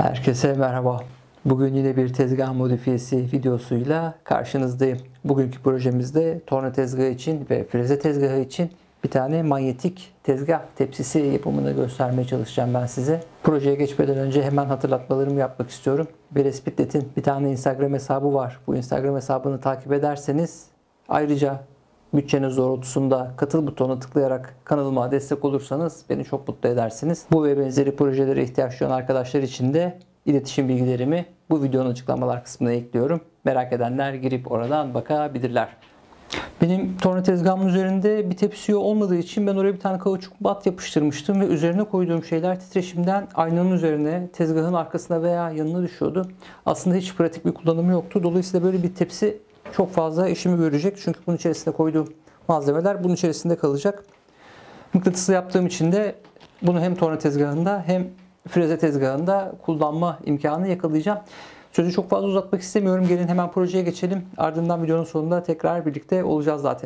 Herkese merhaba. Bugün yine bir tezgah modifiyesi videosuyla karşınızdayım. Bugünkü projemizde torna tezgahı için ve freze tezgahı için bir tane manyetik tezgah tepsisi yapımını göstermeye çalışacağım ben size. Projeye geçmeden önce hemen hatırlatmalarımı yapmak istiyorum. Brespitlet'in bir tane Instagram hesabı var. Bu Instagram hesabını takip ederseniz ayrıca bütçeniz doğrultusunda katıl butonuna tıklayarak kanalıma destek olursanız beni çok mutlu edersiniz. Bu ve benzeri projelere ihtiyaç duyan arkadaşlar için de iletişim bilgilerimi bu videonun açıklamalar kısmına ekliyorum. Merak edenler girip oradan bakabilirler. Benim torna tezgahımın üzerinde bir tepsi olmadığı için ben oraya bir tane kauçuk bat yapıştırmıştım ve üzerine koyduğum şeyler titreşimden aynanın üzerine, tezgahın arkasına veya yanına düşüyordu. Aslında hiç pratik bir kullanımı yoktu. Dolayısıyla böyle bir tepsi çok fazla işimi görecek. Çünkü bunun içerisinde koyduğum malzemeler bunun içerisinde kalacak. Mıknatıslı yaptığım için de bunu hem torna tezgahında hem freze tezgahında kullanma imkanı yakalayacağım. Sözü çok fazla uzatmak istemiyorum. Gelin hemen projeye geçelim. Ardından videonun sonunda tekrar birlikte olacağız zaten.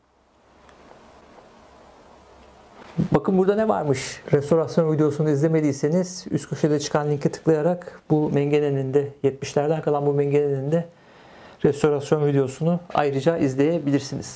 Bakın burada ne varmış? Restorasyon videosunu izlemediyseniz üst köşede çıkan linke tıklayarak bu mengenenin de 70'lerden kalan bu mengenenin de restorasyon videosunu ayrıca izleyebilirsiniz.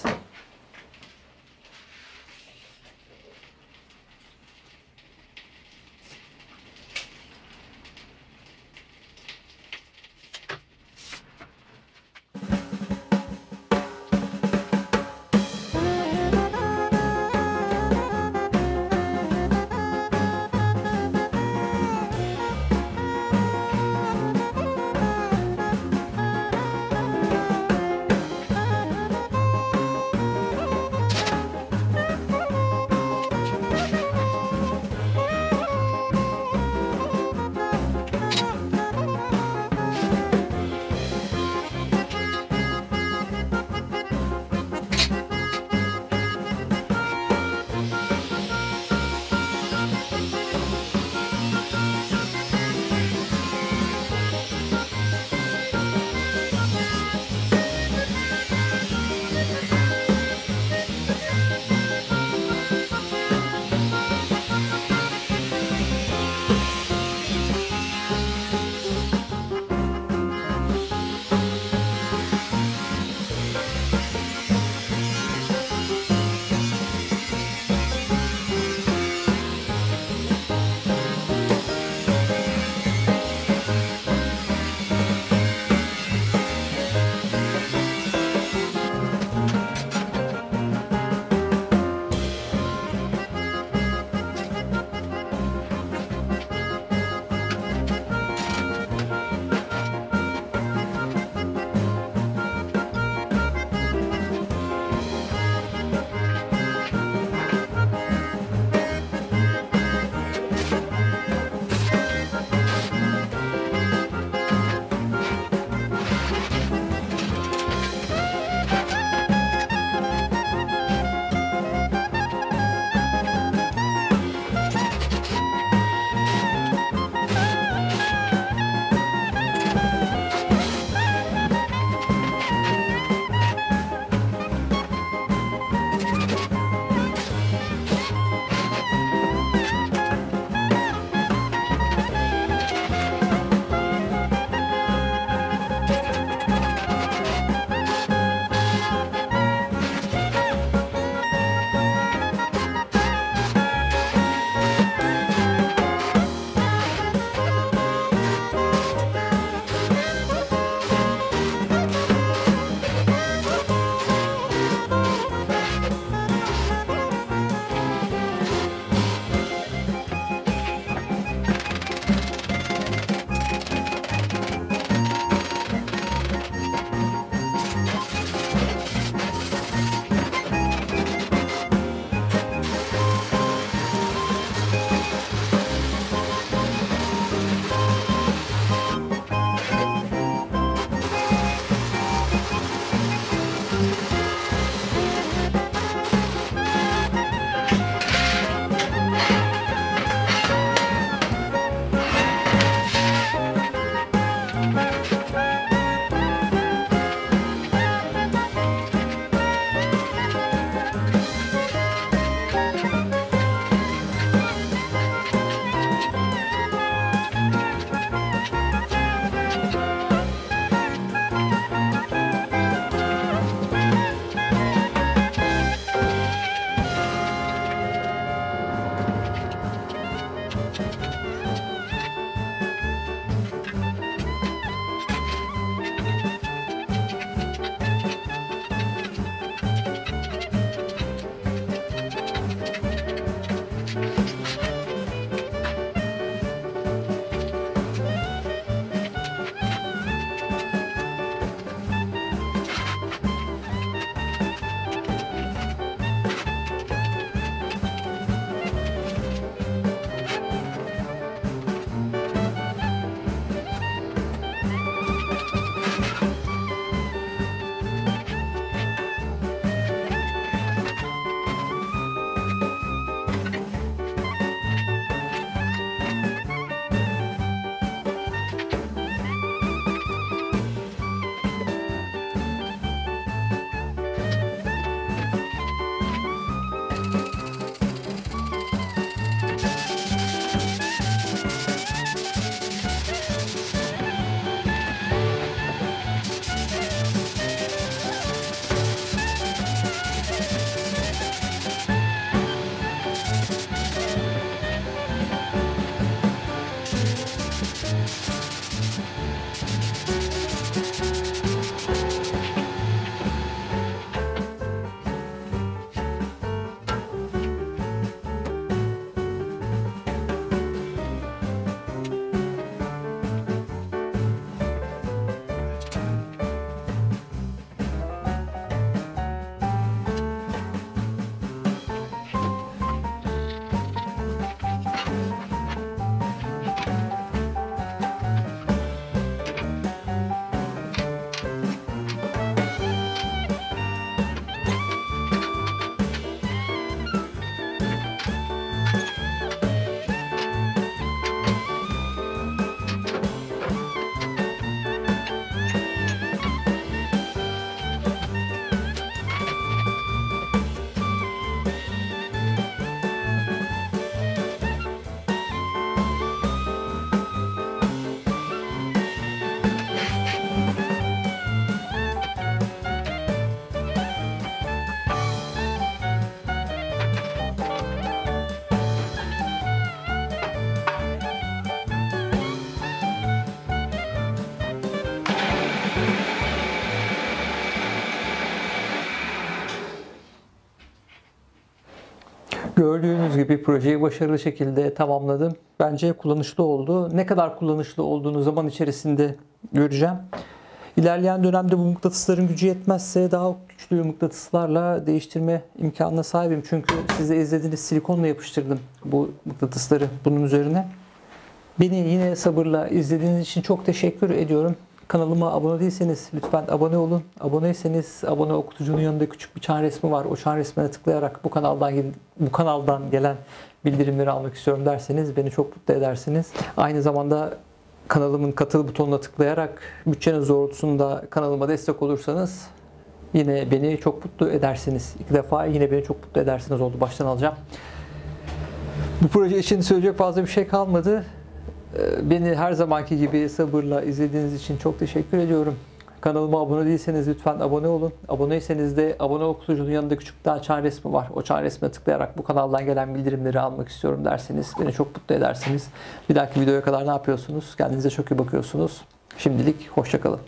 Gördüğünüz gibi projeyi başarılı şekilde tamamladım. Bence kullanışlı oldu. Ne kadar kullanışlı olduğunu zaman içerisinde göreceğim. İlerleyen dönemde bu mıknatısların gücü yetmezse daha güçlü mıknatıslarla değiştirme imkanına sahibim. Çünkü siz de izlediğiniz silikonla yapıştırdım bu mıknatısları bunun üzerine. Beni yine sabırla izlediğiniz için çok teşekkür ediyorum. Kanalıma abone değilseniz lütfen abone olun. Aboneyseniz abone ol kutucuğunun yanında küçük bir çan resmi var. O çan resmine tıklayarak bu kanaldan gelen bildirimleri almak istiyorum derseniz beni çok mutlu edersiniz. Aynı zamanda kanalımın katıl butonuna tıklayarak bütçeniz doğrultusunda kanalıma destek olursanız yine beni çok mutlu edersiniz. İlk defa yine beni çok mutlu edersiniz oldu. Baştan alacağım. Bu proje için söyleyecek fazla bir şey kalmadı. Beni her zamanki gibi sabırla izlediğiniz için çok teşekkür ediyorum. Kanalıma abone değilseniz lütfen abone olun. Aboneyseniz de abone ol kutucuğunun yanında küçük bir çan resmi var. O çan resmine tıklayarak bu kanaldan gelen bildirimleri almak istiyorum derseniz beni çok mutlu edersiniz. Bir dahaki videoya kadar ne yapıyorsunuz? Kendinize çok iyi bakıyorsunuz. Şimdilik hoşça kalın.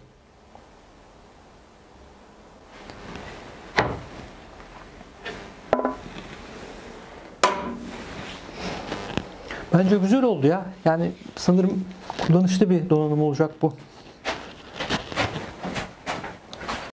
Bence güzel oldu ya. Yani sanırım kullanışlı bir donanım olacak bu.